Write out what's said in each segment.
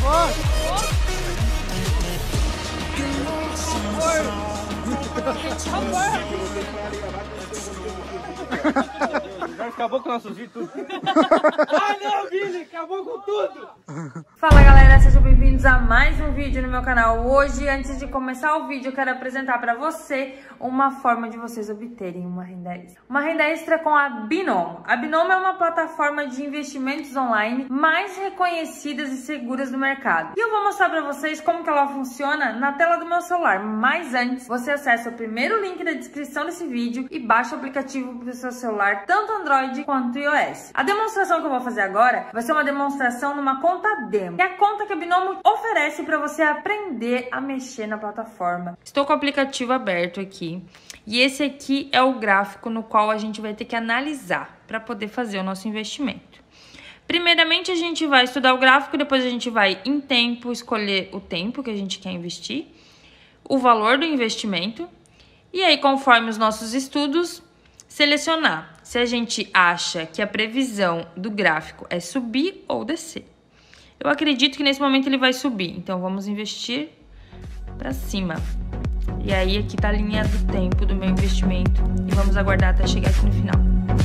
Acabou com nossos vídeos tudo. Ah não, Billy, acabou com tudo. Fala galera, sejam bem-vindos a mais um vídeo no meu canal. Hoje, antes de começar o vídeo, eu quero apresentar para você uma forma de vocês obterem uma renda extra. Uma renda extra com a Binomo. A Binomo é uma plataforma de investimentos online mais reconhecidas e seguras do mercado. E eu vou mostrar para vocês como que ela funciona na tela do meu celular. Mas antes, você acessa o primeiro link da descrição desse vídeo e baixa o aplicativo para o seu celular, tanto Android quanto iOS. A demonstração que eu vou fazer agora vai ser uma demonstração numa conta demo, que é a conta que a Binomo oferece para você aprender a mexer na plataforma. Estou com o aplicativo aberto aqui. E esse aqui é o gráfico no qual a gente vai ter que analisar para poder fazer o nosso investimento. Primeiramente, a gente vai estudar o gráfico, depois a gente vai em tempo, escolher o tempo que a gente quer investir, o valor do investimento, e aí, conforme os nossos estudos, selecionar se a gente acha que a previsão do gráfico é subir ou descer. Eu acredito que nesse momento ele vai subir, então vamos investir para cima. E aí aqui tá a linha do tempo do meu investimento e vamos aguardar até chegar aqui no final.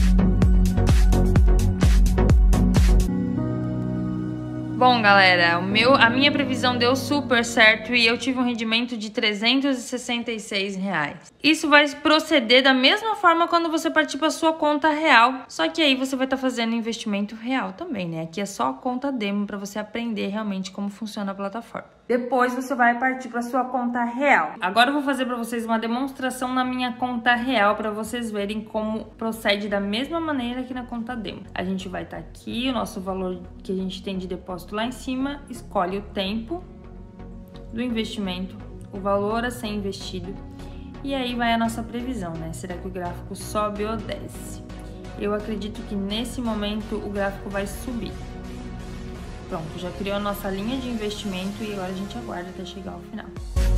Bom, galera, a minha previsão deu super certo e eu tive um rendimento de R$366. Isso vai proceder da mesma forma quando você partir para sua conta real, só que aí você vai estar fazendo investimento real também, né? Aqui é só a conta demo para você aprender realmente como funciona a plataforma. Depois você vai partir para sua conta real. Agora eu vou fazer para vocês uma demonstração na minha conta real para vocês verem como procede da mesma maneira que na conta demo. A gente vai estar aqui, o nosso valor que a gente tem de depósito lá em cima, escolhe o tempo do investimento, o valor a ser investido e aí vai a nossa previsão, né? Será que o gráfico sobe ou desce? Eu acredito que nesse momento o gráfico vai subir. Pronto, já criou a nossa linha de investimento e agora a gente aguarda até chegar ao final.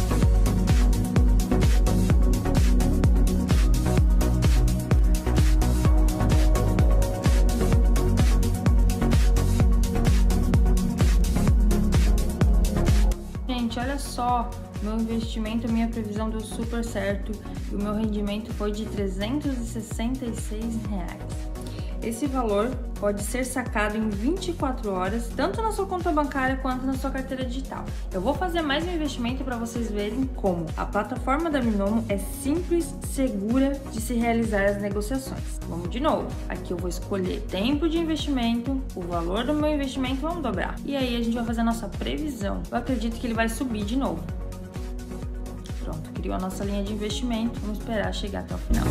Gente, olha só, meu investimento, minha previsão deu super certo e o meu rendimento foi de R$366. Esse valor pode ser sacado em 24 horas, tanto na sua conta bancária quanto na sua carteira digital. Eu vou fazer mais um investimento para vocês verem como a plataforma da Binomo é simples, segura de se realizar as negociações. Vamos de novo. Aqui eu vou escolher tempo de investimento, o valor do meu investimento, vamos dobrar. E aí a gente vai fazer a nossa previsão. Eu acredito que ele vai subir de novo. Pronto, criou a nossa linha de investimento. Vamos esperar chegar até o final.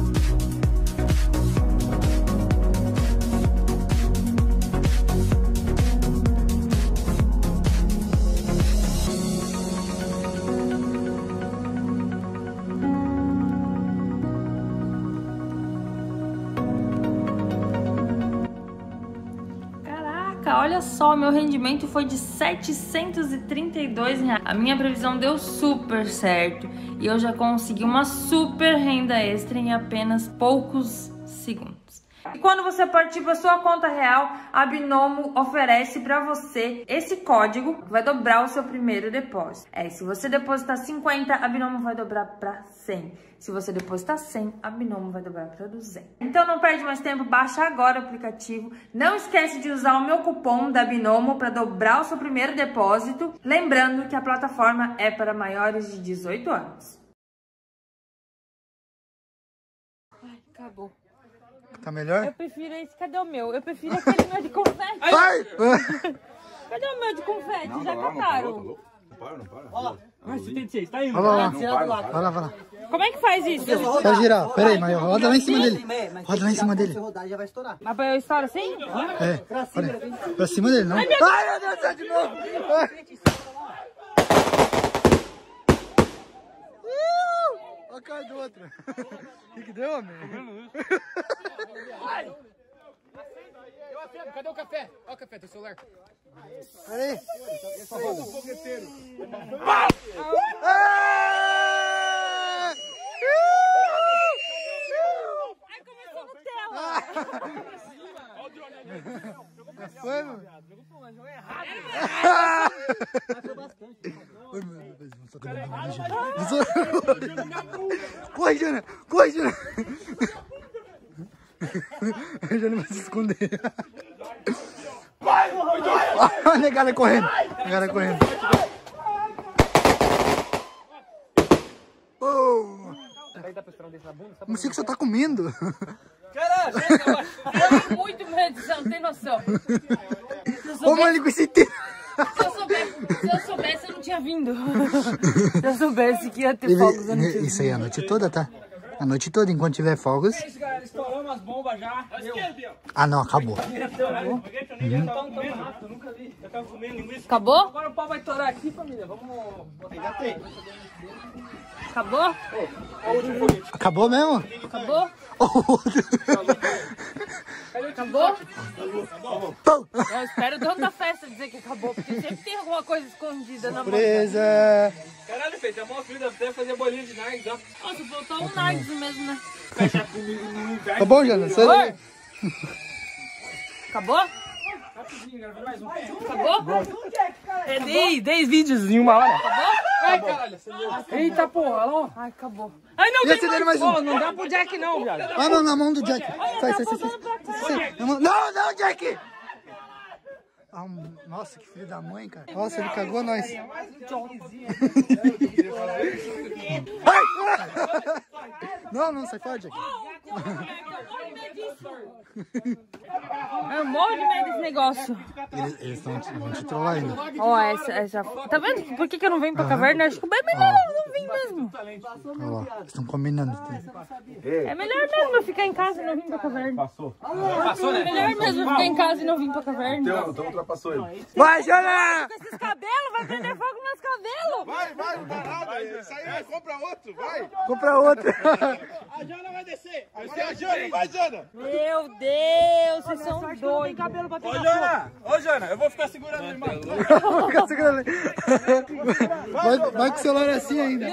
Olha só, meu rendimento foi de R$732. A minha previsão deu super certo e eu já consegui uma super renda extra em apenas poucos segundos. E quando você partir para sua conta real, a Binomo oferece para você esse código que vai dobrar o seu primeiro depósito. Se você depositar 50, a Binomo vai dobrar para 100. Se você depositar 100, a Binomo vai dobrar para 200. Então não perde mais tempo, baixa agora o aplicativo. Não esquece de usar o meu cupom da Binomo para dobrar o seu primeiro depósito. Lembrando que a plataforma é para maiores de 18 anos. Ai, acabou. Tá melhor? Eu prefiro esse. Cadê o meu? Eu prefiro aquele meu de confete. Vai! Cadê o meu de confete? Já cataram. Não para. Ó, mas 76, tá indo. Olha lá. Vai lá. Como é que faz isso? Quer girar? Pera aí, mas roda lá em cima dele. Roda lá em cima dele. Se rodar, já vai estourar. Mas eu estouro assim? É, pra cima dele, não. Ai, meu Deus, sai de novo. Olha a cara do outro. O que deu, homem? Eu acendo, cadê o café? Ó o café, teu celular. Peraí. Só falta um fogueteiro. Ai, começou Nutella. Foi, mano? Jogou errado. Corre, Jana! Corre, Jana! A Jana vai se esconder. Olha a negada correndo. A negada correndo. O morcego só tá comendo. Caralho, Eu tenho muito medo, você não tem noção. Ô, mano, com esse tempo. Se eu soubesse, eu não tinha vindo. Se eu soubesse que ia ter fogos, eu não tinha vindo. Isso aí a noite toda, tá? A noite toda, enquanto tiver fogos. é isso, galera. Estouramos as bombas já. Ah, não, acabou. Acabou? Agora o pau vai estourar aqui, família. Vamos botar. Acabou? Acabou mesmo? Acabou? Acabou? Pão. Eu espero o dono da festa dizer que acabou, porque sempre tem alguma coisa escondida na mão. Surpresa. Caralho, feito. A mão filha deve fazer bolinha de nargues, ó. Nossa, faltou um nargues mesmo, né? Fechar comigo no inverno. Tá bom, Jana? Oi? Acabou? Rapidinho, galera. Mais um. Acabou? É 10 vídeos em uma hora. Acabou? Ai, caralho. Eita porra, alô. Ai, acabou. Ai, não, E tem acendendo mais. mais um. Pô, não dá pro Jack não, viado. Ah, não, na mão do Jack. Sai. Não, não, Jack. Ah, nossa, que filho da mãe, cara. Nossa, ele cagou nós. Ai! Não, sai fora, Jack. Eu morro de medo desse negócio. Eles estão te trollar ainda. Ó, essa... Tá vendo? Por que eu não venho pra caverna? Acho que é melhor eu não vir mesmo. Olha lá, eles estão combinando. É melhor mesmo eu ficar em casa e não vir pra caverna. Passou, né? É melhor mesmo eu ficar em casa e não vir pra caverna. Então ultrapassou ele. Vai, Jana! Com esses cabelos, vai prender fogo nos meus cabelos. Vai, não dá nada. Isso aí, compra outro, vai. Compra outro. A Jana vai descer. A Jana, vai, Jana. Meu Deus, vocês são doidos. Ô, Jana, eu vou ficar segurando a irmã. Fica segurando aí. Vai com o celular assim ainda.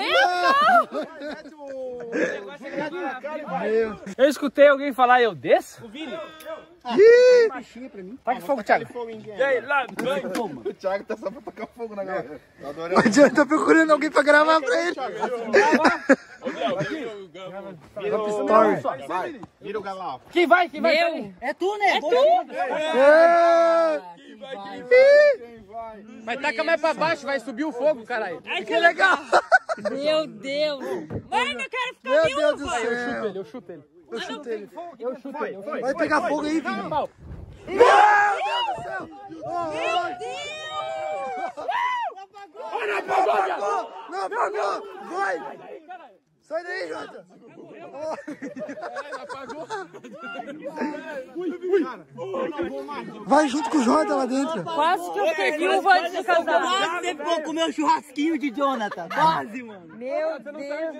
Eu escutei alguém falar, eu desço? Ih! Taca fogo, Thiago. E aí, lá, O Thiago tá só pra tocar fogo na galera. O Jana tá procurando alguém pra gravar pra ele. Vai, vira o galão. Quem vai? Quem vai? Meu. É tu, né? É tu? Vai tacar mais pra baixo, vai subir o fogo, caralho. Ai, Que legal. Meu Deus. Mano, eu quero ficar Meu viúva. Deus do céu. Eu chuto ele. Eu chuto ele. Vai pegar fogo aí, filho. Pau. Meu Deus do céu. Meu Deus. Não apagou. Vai. Sai daí, Jota. Vai junto com o Jota lá dentro. Quase que eu fiquei viúva antes de casar. Você ficou comer um churrasquinho de Jonathan. Quase, mano. Meu Deus.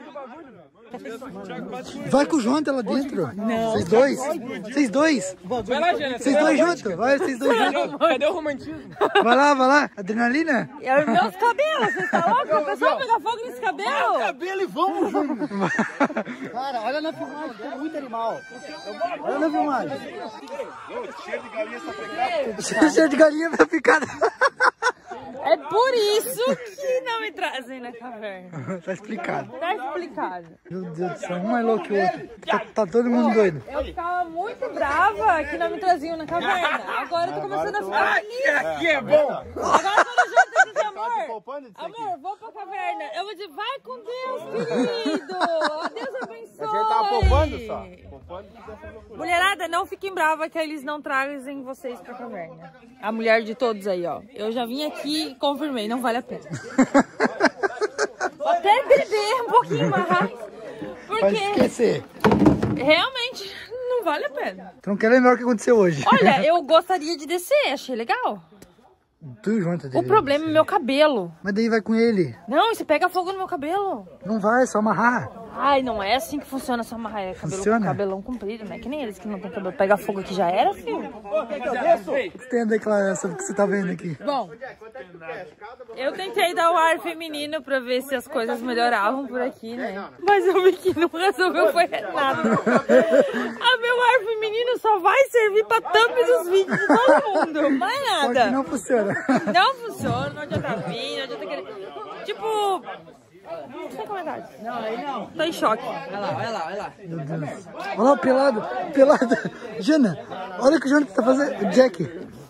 Vai com o Jota lá dentro. Não. Vocês dois. Vai lá, Jana. Vocês dois juntos. Vai, vocês dois juntos. Cadê o romantismo? Vai lá. Adrenalina. E os meus cabelos, você tá louco? O pessoal pega fogo nesse cabelo? Cabelo e vamos junto. Cara, olha na filmagem, tem muito animal. Olha na filmagem. Cheiro de galinha essa pegada. Cheio de galinha pra picada. É por isso que não me trazem na caverna. Tá explicado. Tá explicado. Meu Deus do céu, um é louco que o outro. Tá todo mundo doido. Eu ficava muito brava que não me traziam na caverna. Agora eu tô começando a ficar feliz. Aqui é bom. Agora quando o Jota diz, amor, vou pra caverna. Eu vou dizer, vai com Deus, querido. Deus abençoe. A gente tava poupando só. Mulherada, não fiquem bravas que eles não trazem vocês pra caverna. A mulher de todos aí, ó. Eu já vim aqui e confirmei, não vale a pena. Vou até beber um pouquinho mais. Pode Porque esquecer. realmente não vale a pena. Tu não quer lembrar o que aconteceu hoje. Olha, eu gostaria de descer, achei legal. Tu junto O problema é meu cabelo. Mas daí vai com ele. Não, isso pega fogo no meu cabelo. Não vai, é só amarrar. Ai, não é assim que funciona essa marra. É cabelão comprido, né? Que nem eles que não tem cabelo. Pega fogo aqui já era, filho. Tem a declaração do que você tá vendo aqui. Bom, eu tentei dar o ar feminino pra ver se as coisas melhoravam por aqui, né? Mas eu vi que não resolveu foi nada. A meu ar feminino só vai servir pra thumb dos vídeos de todo mundo. Mais Só nada. que não funciona. Não funciona, não adianta vir, não adianta querer. Tipo... Sem comentários. Não, aí não. Tô em choque. Olha lá, olha lá, olha lá. Meu Deus. Olha lá o pelado. Pelado. Jana, olha o que o Jonathan tá fazendo. O Jack.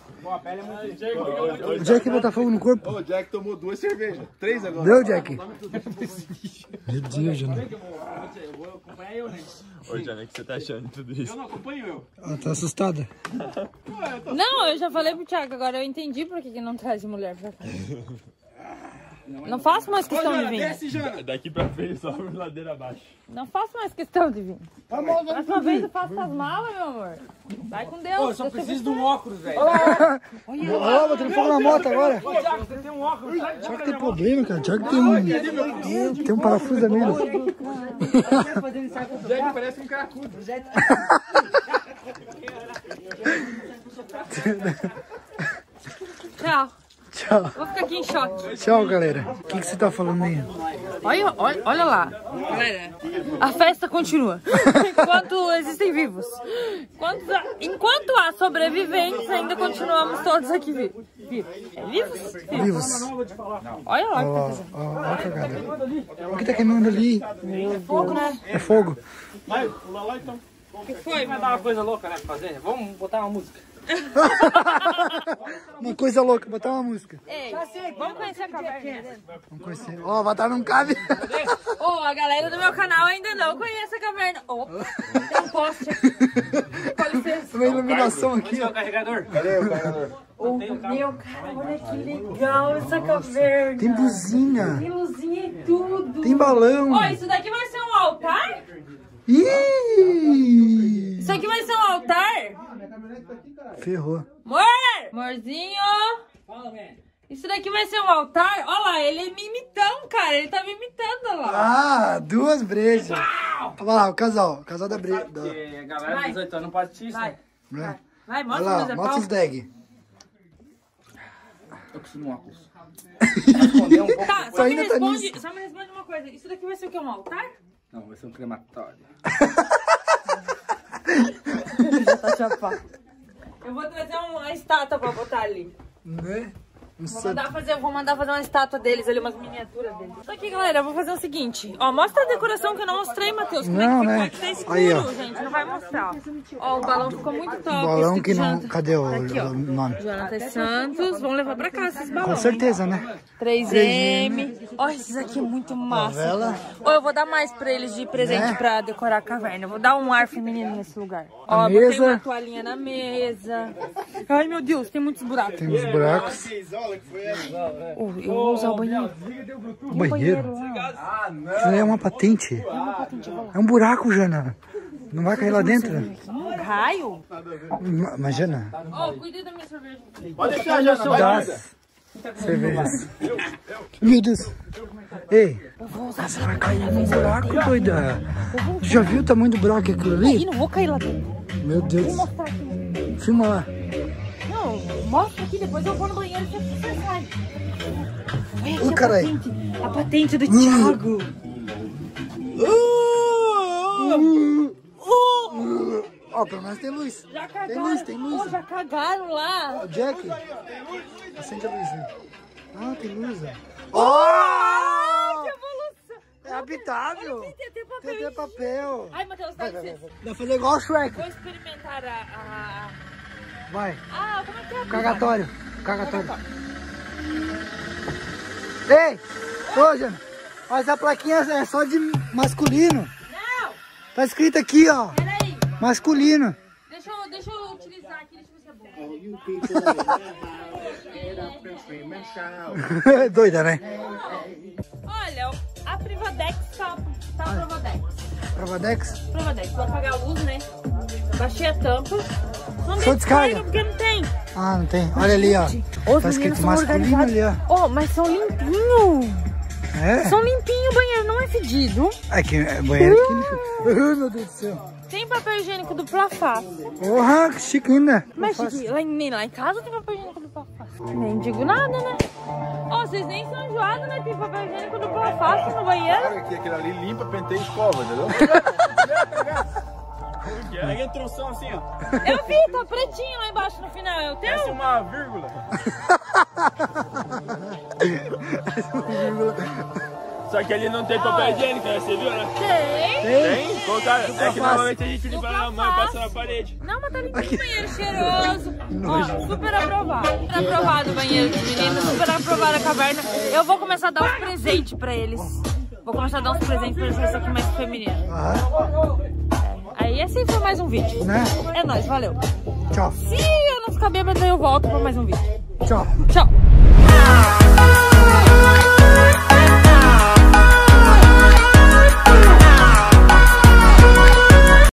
O Jack botar fogo no corpo. O Jack tomou 2 cervejas. 3 agora. Deu, Jack? Meu Deus, Jana. Ô, Jana, o que você tá achando de tudo isso? Eu não acompanho eu. Ela tá assustada. Não, eu já falei pro Thiago, agora eu entendi por que não traz mulher pra cá. Não faço mais questão de vir. Daqui pra frente, só por ladeira abaixo. Não faço mais questão de vir. Próxima vez eu faço as malas, meu amor. Vai com Deus. Eu só preciso de um óculos, velho. Olha lá, botando fogo na moto agora. Ô, Thiago, você tem um óculos. Thiago tem problema, cara. Thiago tem um parafuso amigo. O Jack parece um cracudo. Tchau. Tchau. Vou ficar aqui em choque. Tchau, galera. O que você tá falando aí? Olha lá. Galera, a festa continua. Enquanto existem vivos. Enquanto há sobreviventes, ainda continuamos todos aqui vivos. É vivos? Vivos. Olha lá o que tá Ó, fazendo. ó, cagada. O que tá queimando ali? É fogo, né? É fogo. Vai, pula lá então. O que foi? Vai dar uma coisa louca, né, pra fazer? Vamos botar uma música. Uma coisa louca, botar uma música. Ei, vamos conhecer a caverna. Vamos conhecer. Ó, o Avatar não cabe. A galera do meu canal ainda não conhece a caverna. Opa, tem um poste aqui. Com licença. Uma iluminação aqui, Cadê ó. o carregador? Cadê o carregador? Meu cara, olha que legal essa caverna. Tem buzinha. Tem luzinha e tudo. Tem balão. Ó, isso daqui vai ser um altar? Ih! Isso aqui vai ser um altar? Ferrou. Amorzinho. Isso daqui vai ser um altar? Olha lá, ele me imitando, cara. Ele tá me imitando, olha lá. Ah, 2 brejas. Olha lá, o casal. O casal da breja. Porque a galera de 18 anos não pode assistir isso, né? Né? Vai, Olha mostra o lá, meu mostra os dag. Eu preciso de um óculos. Tá, Só ainda tá só me responde uma coisa. Isso daqui vai ser o quê? Um altar? Não, vai ser um crematório. Já tá chapado. Eu vou trazer uma estátua pra botar ali. Né? Vou mandar fazer uma estátua deles ali, umas miniaturas deles. Só que, galera, eu vou fazer o seguinte. Ó, mostra a decoração que eu não mostrei, Matheus. Como Não, é né? que tá escuro, Aí, ó. gente. Não vai mostrar. Ó, o balão ficou muito top. Balão escrito que não. Jonathan. Cadê o Aqui, ó. nome? Jonathan Santos. Vamos levar pra casa esses balões. Com certeza, né? 3M. Ó, esses aqui é muito massa. Novela. Ó, eu vou dar mais pra eles de presente, Né? pra decorar a caverna. Eu vou dar um ar feminino nesse lugar. Ó, A botei mesa. uma toalhinha na mesa. Ai, meu Deus, tem muitos buracos. Tem uns buracos. Oh, eu vou usar o banheiro. O banheiro. Lá. Isso aí é uma patente. É um buraco, Jana. Não vai cair lá dentro? Um raio? Mas, Jana, Ó, cuida da minha cerveja. Pode deixar, Jana. Vai, das cervejas. Meu Deus. Ei, você vai cair num buraco, doida. Tu já viu o tamanho do buraco aquilo Ih, ali? não vou cair lá dentro. Meu Deus. Vou mostrar aqui. Filma lá. Não, mostra aqui, depois eu vou no banheiro e você sai. Olha aqui Ô, carai. a patente do Thiago. Ó, pelo menos tem luz. Já cagaram. Tem luz, tem luz. Oh, já cagaram lá. Ó, Jack. Acende a luzinha. Ah, tem luz, ó. Que evolução. É habitável. Tem até papel. Tem até papel. Ai, Matheus, dá licença. Dá pra fazer igual o Shrek. Vou experimentar a... Vai. Ah, como é que é? Cagatório. Cagatório. Ei! Ô, Jana. Ó, essa plaquinha é só de masculino. Não! Tá escrito aqui, ó. Peraí. Masculino. Deixa eu utilizar aqui, deixa eu ver se é bom. Doida, né? Olha, a Privadex tá a Provadex. Provadex? Provadex, vou apagar a luz, né? Baixei a tampa. Não Só tem descarga. porque não tem. Ah, não tem. Olha ali, ó. Os Tá meninos escrito são masculino ali, organizados. ó. Oh, mas são limpinhos. É? São limpinhos, o banheiro não é fedido. É que é banheiro químico. Ai, meu Deus do céu. Tem papel higiênico do Plafá. Porra, que chique ainda. Mas chique, lá em casa tem papel higiênico do Plafá. Nem digo nada, né? Ó, vocês nem são enjoados, né? Tem papel higiênico do Plafá no banheiro. Olha aqui, aquele ali limpa, penteia e escova, entendeu? Pega a introdução assim, ó. Eu vi, tá pretinho lá embaixo no final. É o teu? Essa é uma vírgula. Só que ali não tem papel higiênico, né? Você viu, né? Tem? Colocaram. É que normalmente a gente limpa na mão e passa na parede. Não, mas tá limpinho o banheiro, cheiroso. Ó, super aprovado. Super aprovado o banheiro dos meninos, super aprovado a caverna. Eu vou começar a dar uns presentes pra eles. Vou começar a dar uns presentes pra eles, esse aqui mais feminino. Aí assim foi mais um vídeo. Né? É nóis, valeu. Tchau. Se eu não ficar bêbada, eu volto pra mais um vídeo. Tchau. Tchau.